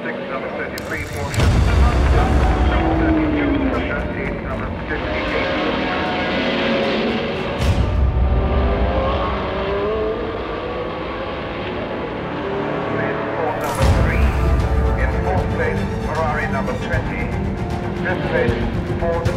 6, number 33, Porsche. Number 32, Russia. 8, number 58, Porsche. Number 3, in 4th place, Ferrari number 20, 5th place, Ford